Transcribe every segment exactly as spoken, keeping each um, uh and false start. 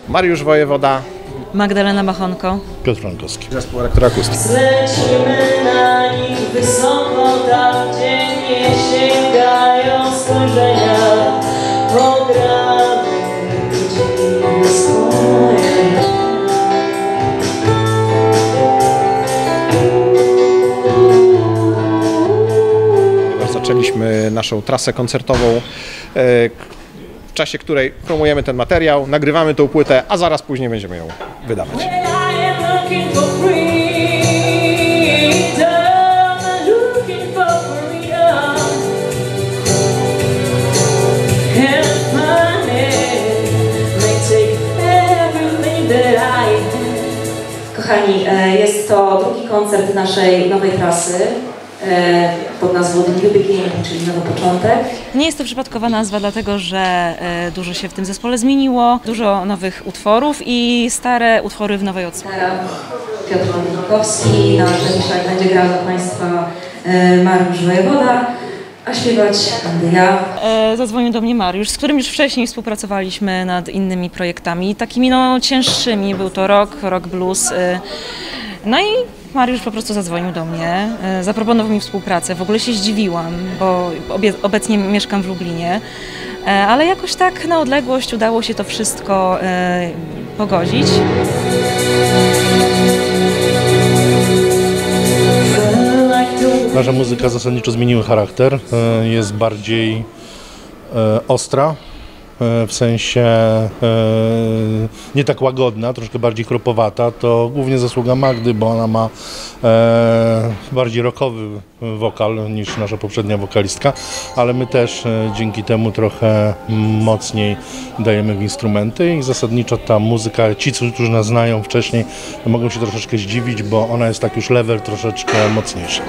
Mariusz Wojewoda, Magdalena Machonko, Piotr Frankowski. Zespół Elektroakustik. Zlecimy na nich wysoko, tam gdzie nie sięgają spojrzenia. Pogramy ludzi swoje. Zaczęliśmy naszą trasę koncertową, w czasie której promujemy ten materiał, nagrywamy tą płytę, a zaraz później będziemy ją wydawać. Kochani, jest to drugi koncert naszej nowej trasy pod nazwą The New Beginning, czyli nowy początek. Nie jest to przypadkowa nazwa, dlatego że dużo się w tym zespole zmieniło, dużo nowych utworów i stare utwory w nowej odsłonie. Piotr Frankowski, na klawiszach będzie grał dla Państwa Mariusz Wojewoda, a śpiewać będę ja. Zadzwonił do mnie Mariusz, z którym już wcześniej współpracowaliśmy nad innymi projektami, takimi no cięższymi, był to rock, rock blues. No i Mariusz po prostu zadzwonił do mnie, zaproponował mi współpracę. W ogóle się zdziwiłam, bo obecnie mieszkam w Lublinie, ale jakoś tak na odległość udało się to wszystko pogodzić. Nasza muzyka zasadniczo zmieniła charakter, jest bardziej ostra. W sensie e, nie tak łagodna, troszkę bardziej chropowata, to głównie zasługa Magdy, bo ona ma e, bardziej rockowy wokal niż nasza poprzednia wokalistka, ale my też e, dzięki temu trochę mocniej dajemy w instrumenty i zasadniczo ta muzyka, ci, którzy nas znają wcześniej, mogą się troszeczkę zdziwić, bo ona jest tak już level troszeczkę mocniejszy.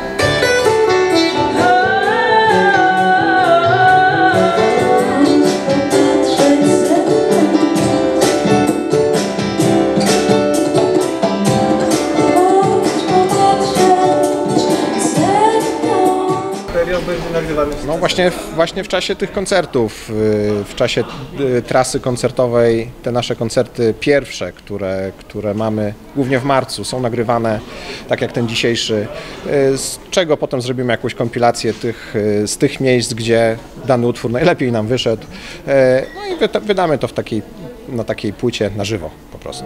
No właśnie, właśnie w czasie tych koncertów, w czasie trasy koncertowej, te nasze koncerty pierwsze, które, które mamy głównie w marcu, są nagrywane, tak jak ten dzisiejszy, z czego potem zrobimy jakąś kompilację tych, z tych miejsc, gdzie dany utwór najlepiej nam wyszedł. No i wydamy to w takiej, na takiej płycie na żywo po prostu.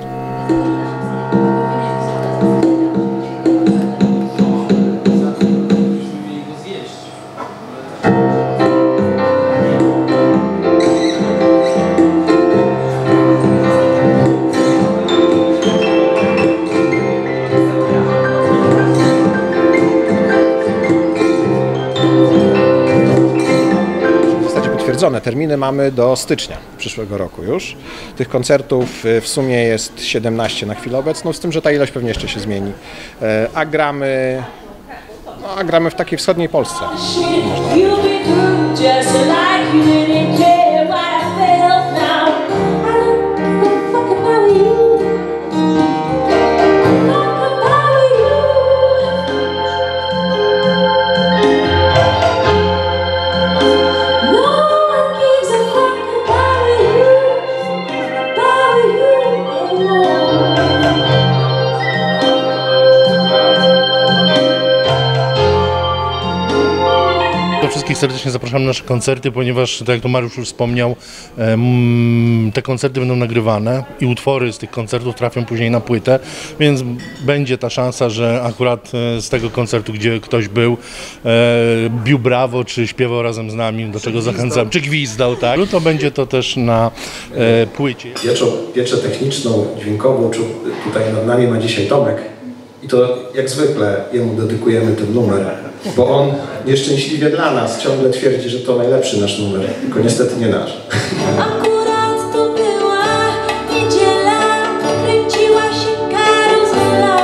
Terminy mamy do stycznia przyszłego roku już. Tych koncertów w sumie jest siedemnaście na chwilę obecną, z tym, że ta ilość pewnie jeszcze się zmieni. A gramy, no, a gramy w takiej wschodniej Polsce. Wszystkich serdecznie zapraszam na nasze koncerty, ponieważ, tak jak to Mariusz już wspomniał, te koncerty będą nagrywane i utwory z tych koncertów trafią później na płytę, więc będzie ta szansa, że akurat z tego koncertu, gdzie ktoś był, bił brawo, czy śpiewał razem z nami, do czego zachęcam, czy gwizdał, tak, to będzie to też na płycie. Pieczą, pieczę techniczną, dźwiękową, tutaj nad nami ma dzisiaj Tomek. I to jak zwykle jemu dedykujemy ten numer, bo on nieszczęśliwie dla nas ciągle twierdzi, że to najlepszy nasz numer, tylko niestety nie nasz. Akurat to była niedziela, kręciła się karuzela.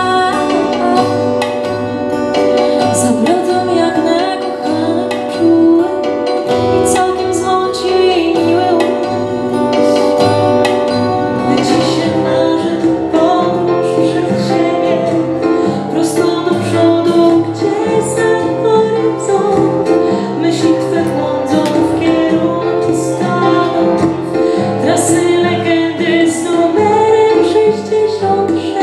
Za brodą jak nakochana czuła i całkiem złączył jej miły umysł. Gdy ci się marzy podróż przed siebie, prosto do przodu, gdzie za horyzont myśli twe błądzą w kierunku stanu. wciąż